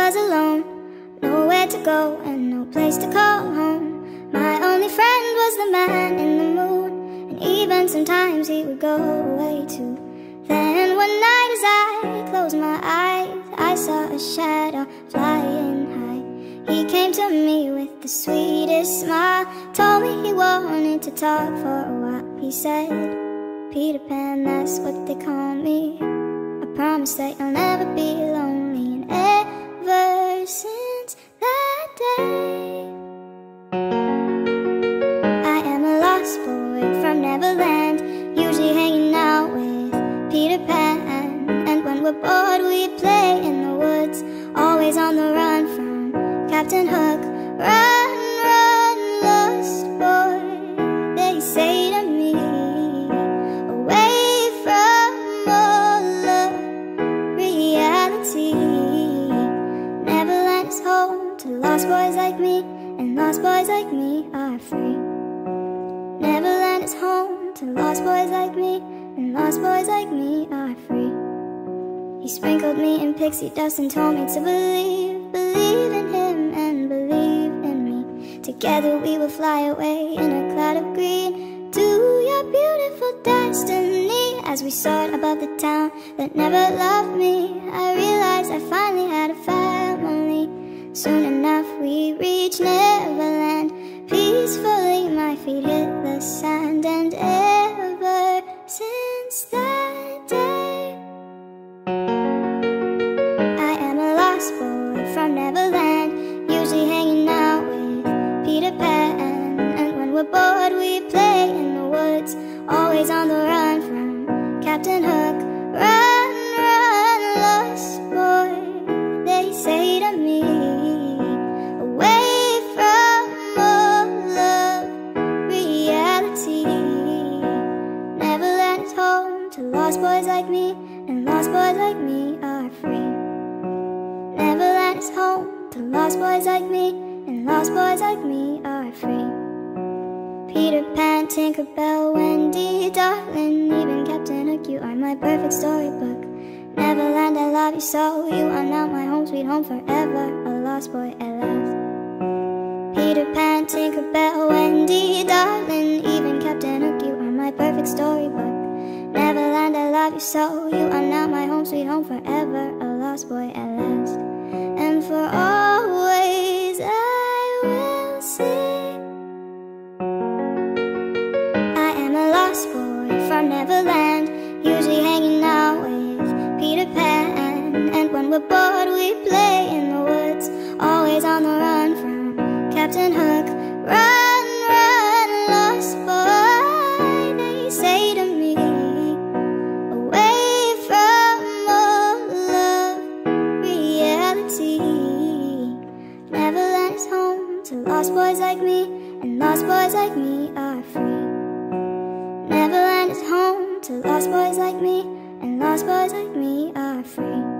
was alone, nowhere to go and no place to call home. My only friend was the man in the moon, and even sometimes he would go away too. Then one night as I closed my eyes, I saw a shadow flying high. He came to me with the sweetest smile, told me he wanted to talk for a while. He said, "Peter Pan, that's what they call me. I promise that you'll never be lonely." And ever since that day, I am a lost boy from Neverland, usually hanging out with Peter Pan. And when we're bored we play in the woods, always on the run from Captain Hook. Run, run, lost boy, they say to me, away from all of reality. Neverland is home to lost boys like me, and lost boys like me are free. Neverland is home to lost boys like me, and lost boys like me are free. He sprinkled me in pixie dust and told me to believe, believe in him and believe in me. Together we will fly away in a cloud of green to your beautiful destiny. As we soared above the town that never loved me, I realized I finally had a family. Soon enough we reached Neverland, peacefully my feet hit the sand. And ever since that day, I am a lost boy from Neverland, usually hanging out with Peter Pan. And when we're bored we play in the woods, always on the run from Captain Hook. Run, run, lost boy, they say to me, away from all of reality. Neverland is home to lost boys like me, and lost boys like me are free. Neverland is home to lost boys like me, and lost boys like me are free. Peter Pan, Tinkerbell, Wendy, darling, even Captain Hook, you are my perfect storybook. Neverland, I love you so, you are now my home, sweet home forever, a lost boy at last. Peter Pan, Tinkerbell, Wendy, darling, even Captain Hook, you are my perfect storybook. Neverland, I love you so, you are now my home, sweet home forever, a lost boy at last. And for always I will sing, I am a lost boy from Neverland, usually hanging out with Peter Pan. And when we're bored we play in the woods, always on the run from Captain Hook. Run, run, lost boy, they say to me, away from all of reality. Neverland is home to lost boys like me, and lost boys like me are free. Neverland is home to lost boys like me, and lost boys like me are free.